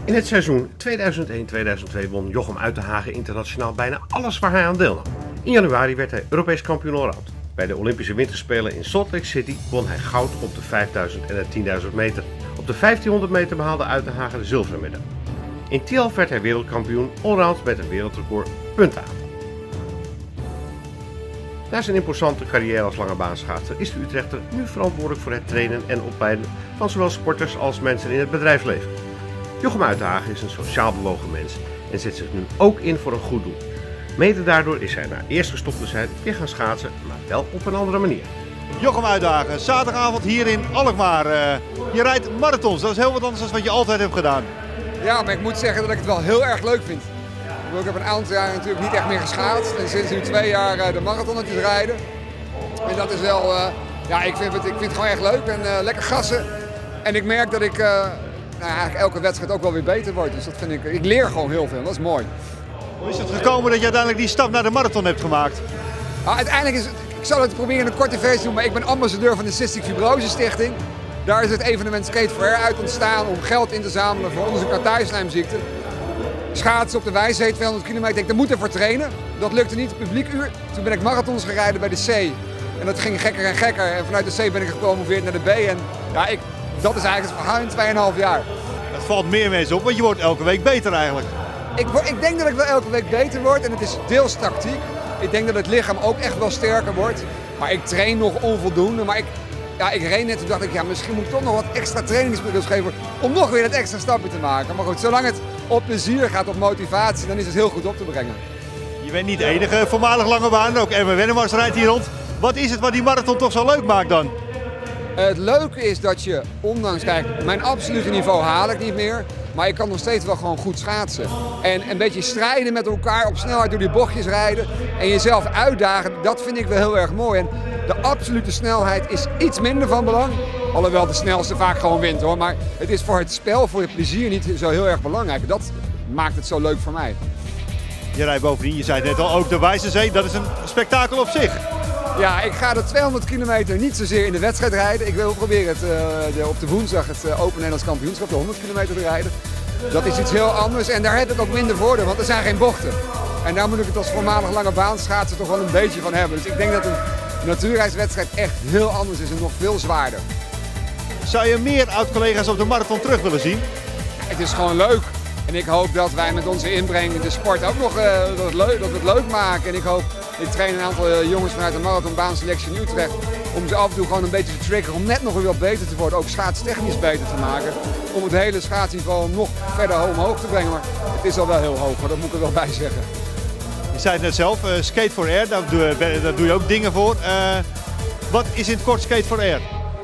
In het seizoen 2001-2002 won Jochem Uitenhage internationaal bijna alles waar hij aan deelnam. In januari werd hij Europees kampioen allround. Bij de Olympische Winterspelen in Salt Lake City won hij goud op de 5000 en de 10.000 meter. Op de 1500 meter behaalde Uitenhage de zilveren medaille. In Tialf werd hij wereldkampioen allround met een wereldrecord punten. Na zijn imposante carrière als langebaanschaatser is de Utrechter nu verantwoordelijk voor het trainen en opleiden van zowel sporters als mensen in het bedrijfsleven. Jochem Uitenhage is een sociaal bewogen mens en zet zich nu ook in voor een goed doel. Mede daardoor is hij na eerst gestopt te zijn weer gaan schaatsen, maar wel op een andere manier. Jochem Uitenhage, zaterdagavond hier in Alkmaar. Je rijdt marathons, dat is heel wat anders dan wat je altijd hebt gedaan. Ja, maar ik moet zeggen dat ik het wel heel erg leuk vind. Ik heb een aantal jaar natuurlijk niet echt meer geschaatst en sinds nu 2 jaar de marathonnetjes rijden. En dat is wel, ja, ik vind het gewoon echt leuk en lekker gassen. En ik merk dat ik eigenlijk elke wedstrijd ook wel weer beter word. Dus dat vind ik leer gewoon heel veel, dat is mooi. Hoe is het gekomen dat je uiteindelijk die stap naar de marathon hebt gemaakt? Uiteindelijk is het, ik zal het proberen in een korte versie doen, maar ik ben ambassadeur van de Cystic Fibrose Stichting. Daar is het evenement Skate for Air uit ontstaan om geld in te zamelen voor onderzoek naar thuislijmziekte. Schaatsen op de Wijzee, 200 kilometer, ik denk, daar moet ervoor trainen. Dat lukte niet, publiekuur. Toen ben ik marathons gereden bij de C. En dat ging gekker en gekker. En vanuit de C ben ik gepromoveerd naar de B. En ja, dat is eigenlijk het verhaal in 2,5 jaar. Dat valt meer mensen op, want je wordt elke week beter eigenlijk. Ik denk dat ik wel elke week beter word en het is deels tactiek. Ik denk dat het lichaam ook echt wel sterker wordt. Maar ik train nog onvoldoende. Maar ik reed net, toen dacht ik, ja, misschien moet ik toch nog wat extra trainingsmiddels geven om nog weer dat extra stapje te maken. Maar goed, zolang het op plezier gaat, op motivatie, dan is het heel goed op te brengen. Je bent niet de enige voormalig lange baan, ook Erwin Wennemars rijdt hier rond. Wat is het wat die marathon toch zo leuk maakt dan? Het leuke is dat je, ondanks, kijk, mijn absolute niveau haal ik niet meer. Maar ik kan nog steeds wel gewoon goed schaatsen. En een beetje strijden met elkaar, op snelheid door die bochtjes rijden en jezelf uitdagen, dat vind ik wel heel erg mooi. En de absolute snelheid is iets minder van belang. Alhoewel de snelste vaak gewoon wint hoor. Maar het is voor het spel, voor het plezier niet zo heel erg belangrijk. Dat maakt het zo leuk voor mij. Je rijdt bovendien, je zei het net al, ook de Wijzenzee. Dat is een spektakel op zich. Ja, ik ga de 200 kilometer niet zozeer in de wedstrijd rijden. Ik wil proberen op de woensdag het Open Nederlands Kampioenschap, de 100 kilometer te rijden. Dat is iets heel anders en daar heb ik ook minder voordeel, want er zijn geen bochten. En daar moet ik het als voormalig lange baanschaatser toch wel een beetje van hebben. Dus ik denk dat een natuurreiswedstrijd echt heel anders is en nog veel zwaarder. Zou je meer oud-collega's op de marathon terug willen zien? Het is gewoon leuk. En ik hoop dat wij met onze inbreng de sport ook nog dat we het leuk maken. En ik train een aantal jongens vanuit de marathonbaanselectie in Utrecht. Om ze af en toe gewoon een beetje te triggeren om net nog weer wat beter te worden. Ook schaatstechnisch beter te maken. Om het hele schaatsniveau nog verder omhoog te brengen. Maar het is al wel heel hoog, dat moet ik er wel bij zeggen. Je zei het net zelf, Skate for Air, daar doe je ook dingen voor. Wat is in het kort Skate for Air?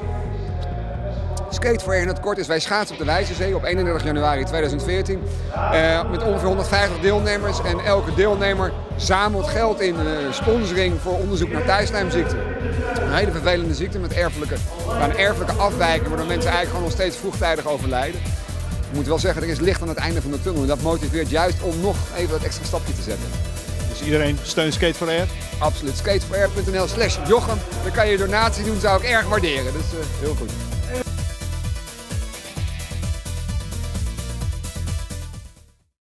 Skate for Air in het kort is wij schaatsen op de Wijzenzee op 31 januari 2014. Met ongeveer 150 deelnemers en elke deelnemer zamelt geld in sponsoring voor onderzoek naar thuislijmziekte. Een hele vervelende ziekte met een erfelijke afwijking waardoor mensen eigenlijk gewoon nog steeds vroegtijdig overlijden. Ik moet wel zeggen, er is licht aan het einde van de tunnel en dat motiveert juist om nog even dat extra stapje te zetten. Dus iedereen steunt Skate for Air? Absoluut. Skateforair.nl/Jochem. Dan kan je donatie doen, zou ik erg waarderen. Dus heel goed.